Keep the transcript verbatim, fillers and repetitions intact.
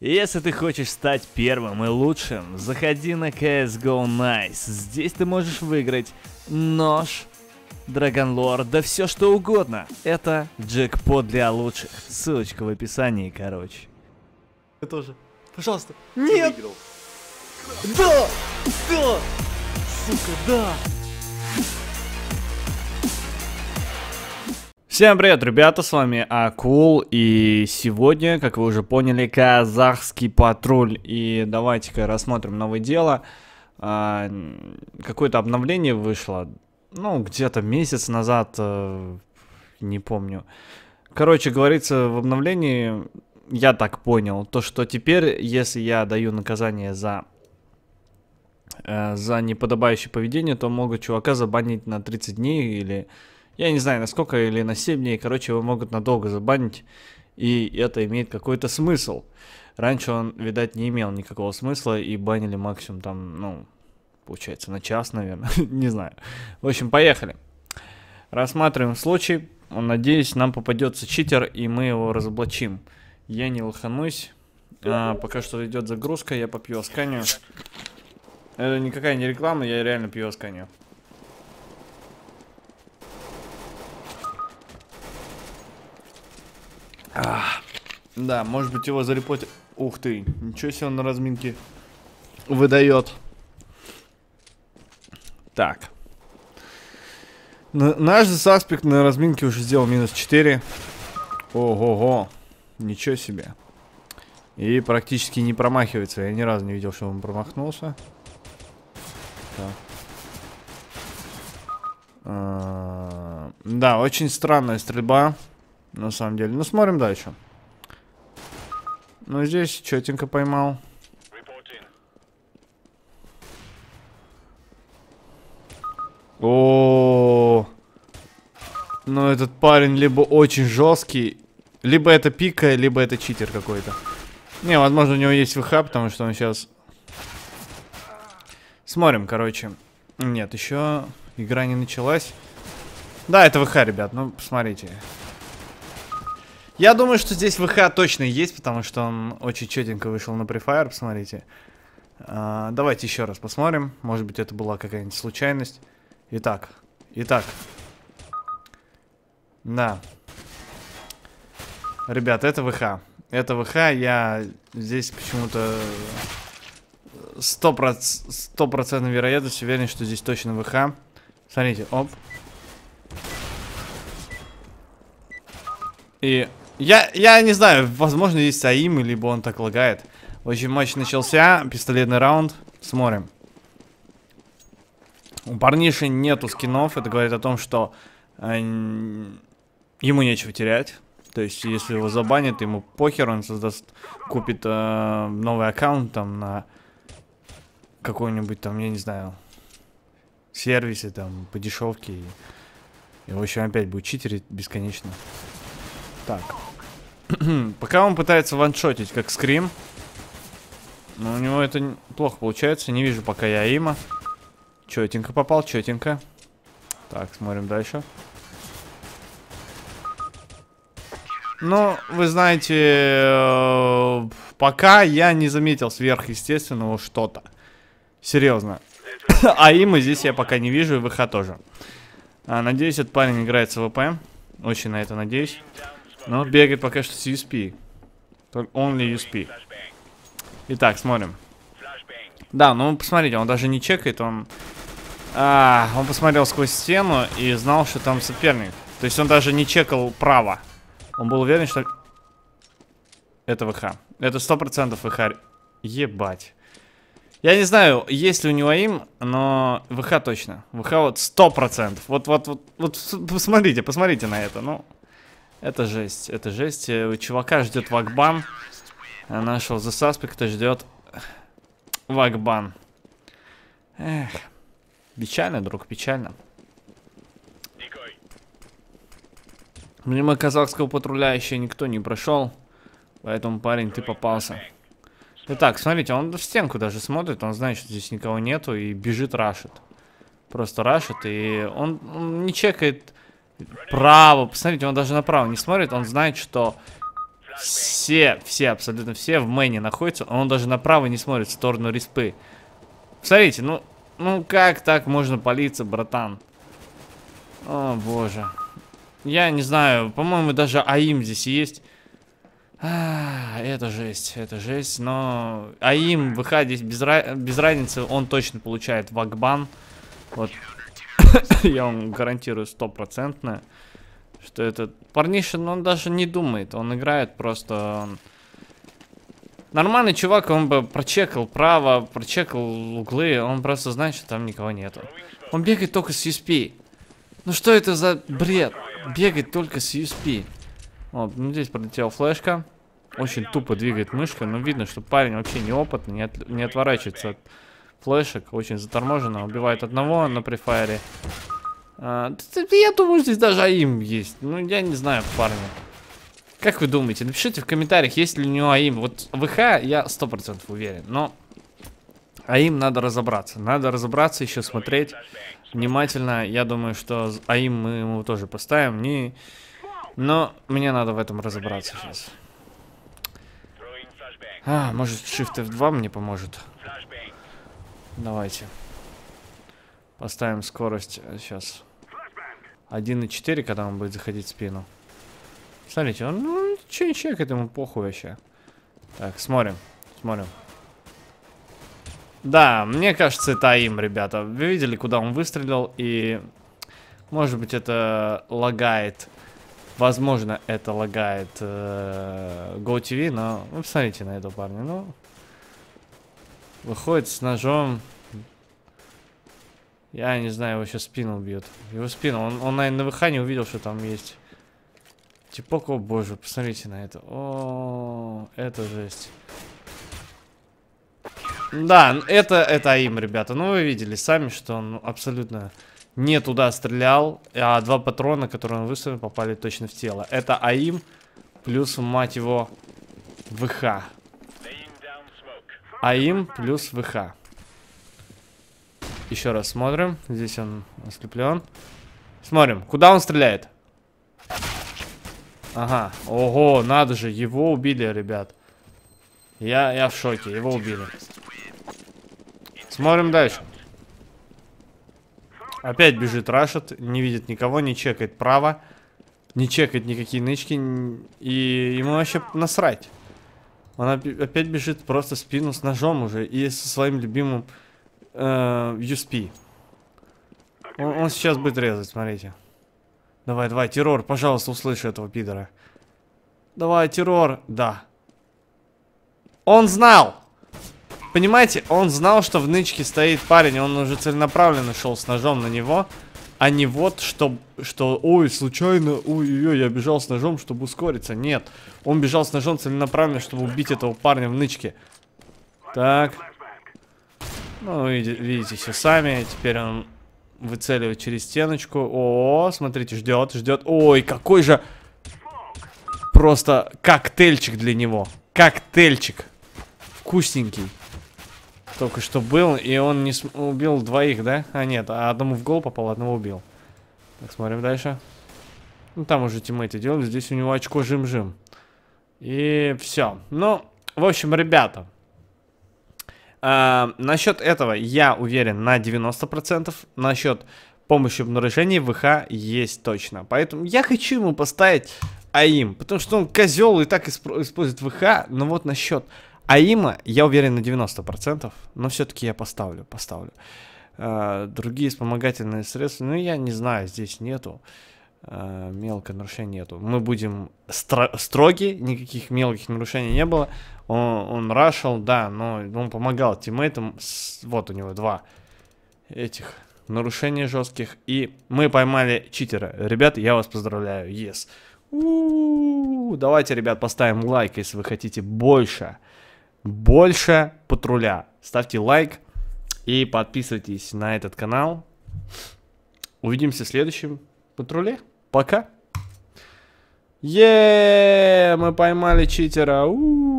Если ты хочешь стать первым и лучшим, заходи на си эс го Nice. Здесь ты можешь выиграть нож, Драгонлор, да все что угодно. Это джекпот для лучших. Ссылочка в описании, короче. Я тоже. Пожалуйста. Нет! Выиграл. Да! Да! Сука, да! Всем привет, ребята, с вами Акул, и сегодня, как вы уже поняли, казахский патруль. И давайте-ка рассмотрим новое дело. А, какое-то обновление вышло, ну, где-то месяц назад, э, не помню. Короче, говорится в обновлении, я так понял, то, что теперь, если я даю наказание за, э, за неподобающее поведение, то могут чувака забанить на тридцать дней или... Я не знаю, насколько, или на семь дней, короче, его могут надолго забанить, и это имеет какой-то смысл. Раньше он, видать, не имел никакого смысла, и банили максимум там, ну, получается, на час, наверное, не знаю. В общем, поехали. Рассматриваем случай, надеюсь, нам попадется читер, и мы его разоблачим. Я не лоханусь, а, пока что идет загрузка, я попью асканию. Это никакая не реклама, я реально пью асканию. А, да, может быть его зарепотят. Ух ты, ничего себе он на разминке выдает. Так. Н наш суспект на разминке уже сделал минус четыре. Ого-го, ничего себе. И практически не промахивается. Я ни разу не видел, что он промахнулся. Так. А, да, очень странная стрельба. На самом деле. Ну, смотрим дальше. Ну, здесь четенько поймал. О, ну этот парень либо очень жесткий, либо это пика, либо это читер какой-то. Не, возможно, у него есть ВХ, потому что он сейчас... Смотрим, короче. Нет, еще игра не началась. Да, это ВХ, ребят, ну, посмотрите. Я думаю, что здесь ВХ точно есть, потому что он очень четенько вышел на Free Fire, посмотрите. А, давайте еще раз посмотрим. Может быть, это была какая-нибудь случайность. Итак, итак. Да. Ребят, это ВХ. Это ВХ, я здесь почему-то сто процентов вероятность уверен, что здесь точно ВХ. Смотрите, оп. И... Я, я не знаю, возможно, есть АИМ, либо он так лагает. В общем, матч начался, пистолетный раунд. Смотрим. У парниши нету скинов, это говорит о том, что э, ему нечего терять. То есть, если его забанят, ему похер, он создаст, купит э, новый аккаунт там на какой-нибудь там, я не знаю, сервисе там по дешевке. И, и в общем, опять будет читерить бесконечно. Так. Пока он пытается ваншотить, как скрим. Но у него это плохо получается. Не вижу пока я има. Четенько попал, четенько. Так, смотрим дальше. Ну, вы знаете, э, пока я не заметил сверхъестественного что-то. Серьезно. А има здесь я пока не вижу, и ВХ тоже. А, надеюсь, этот парень играет с АВП. Очень на это надеюсь. Но бегает пока что с ю эс пи. Only ю эс пи. Итак, смотрим. Да, ну посмотрите, он даже не чекает, он... А, он посмотрел сквозь стену и знал, что там соперник. То есть он даже не чекал право. Он был уверен, что... Это ВХ. Это сто процентов ВХ. Ебать. Я не знаю, есть ли у него им, но ВХ точно. ВХ вот сто процентов. Вот, вот, вот, вот, посмотрите, посмотрите на это, ну... Это жесть, это жесть. У чувака ждет вакбан. А нашего The Suspect ждет вакбан. Эх. Печально, друг, печально. Мимо казахского патруля еще никто не прошел. Поэтому, парень, ты попался. Итак, смотрите, он в стенку даже смотрит. Он знает, что здесь никого нету. И бежит, рашит. Просто рашит. И он, он не чекает... Право, посмотрите, он даже направо не смотрит, он знает, что все, все, абсолютно все в мэне находятся. Он даже направо не смотрит в сторону респы. Смотрите, ну, ну как так можно палиться, братан? О, боже. Я не знаю, по-моему, даже АИМ здесь есть. А, это жесть, это жесть. Но АИМ, ВХ здесь без, ра... без разницы, он точно получает вакбан. Вот. Я вам гарантирую стопроцентно, что этот парниша, ну, он даже не думает. Он играет просто... Он... Нормальный чувак, он бы прочекал право, прочекал углы. Он просто знает, что там никого нету. Он бегает только с ю эс пи. Ну что это за бред? Бегать только с ю эс пи. Вот, ну здесь пролетела флешка. Очень тупо двигает мышкой. Но видно, что парень вообще неопытный, не, от, не отворачивается от флешек. Очень заторможенно. Убивает одного на префайре. А, я думаю, здесь даже АИМ есть. Ну, я не знаю, парни. Как вы думаете? Напишите в комментариях, есть ли у него АИМ. Вот ВХ я сто процентов уверен. Но АИМ надо разобраться. Надо разобраться, еще смотреть внимательно. Я думаю, что АИМ мы ему тоже поставим. Не... Но мне надо в этом разобраться сейчас. А, может, Shift эф два мне поможет. Давайте. Поставим скорость сейчас один и четыре, когда он будет заходить в спину. Смотрите, он, ну, че чекает, ему похуй вообще. Так, смотрим, смотрим. Да, мне кажется, это АИМ, ребята. Вы видели, куда он выстрелил, и... Может быть, это лагает. Возможно, это лагает э, GoTV, но... Вы посмотрите на этого парня, ну... Выходит с ножом. Я не знаю, его сейчас спину убьет. Его спину. Он, он наверное, на ВХ не увидел, что там есть. Типок, о боже, посмотрите на это. О, это жесть. Да, это, это АИМ, ребята. Ну, вы видели сами, что он абсолютно не туда стрелял. А два патрона, которые он выстрелил, попали точно в тело. Это АИМ плюс, мать его, ВХ. АИМ плюс ВХ. Еще раз смотрим. Здесь он ослеплен. Смотрим, куда он стреляет. Ага, ого, надо же, его убили, ребят. Я, я в шоке, его убили. Смотрим дальше. Опять бежит Рашид, не видит никого, не чекает право. Не чекает никакие нычки. И ему вообще насрать. Он опять бежит просто в спину с ножом уже. И со своим любимым э, ю эс пи. Он, он сейчас будет резать, смотрите. Давай, давай, террор, пожалуйста, услыши этого пидора. Давай, террор, да. Он знал. Понимаете, он знал, что в нычке стоит парень. Он уже целенаправленно шел с ножом на него. А не вот, что, что ой, случайно, ой-ой-ой, я бежал с ножом, чтобы ускориться. Нет, он бежал с ножом целенаправленно, чтобы убить этого парня в нычке. Так. Ну, видите, видите все сами. Теперь он выцеливает через стеночку. О, смотрите, ждет, ждет. Ой, какой же просто коктейльчик для него. Коктейльчик. Вкусненький. Только что был, и он не см... убил двоих, да? А нет, а одному в голову попал, одного убил. Так, смотрим дальше. Ну, там уже тиммейты делали, здесь у него очко жим-жим. И все. Ну, в общем, ребята. А, насчет этого я уверен на девяносто процентов. Насчет помощи в обнаружении ВХ есть точно. Поэтому я хочу ему поставить АИМ. Потому что он козел и так использует ВХ. Но вот насчет АИМа я уверен на девяносто процентов. Но все-таки я поставлю, поставлю. А, другие вспомогательные средства, ну я не знаю, здесь нету. А, мелкое нарушение нету. Мы будем стро строги, никаких мелких нарушений не было. Он, он рашил, да, но он помогал тиммейтам. С, вот у него два этих нарушения жестких. И мы поймали читера. Ребята, я вас поздравляю. Yes. У-у-у. Давайте, ребят, поставим лайк, если вы хотите больше. Больше патруля. Ставьте лайк и подписывайтесь на этот канал. Увидимся в следующем патруле. Пока. Еее, мы поймали читера. У-у-у.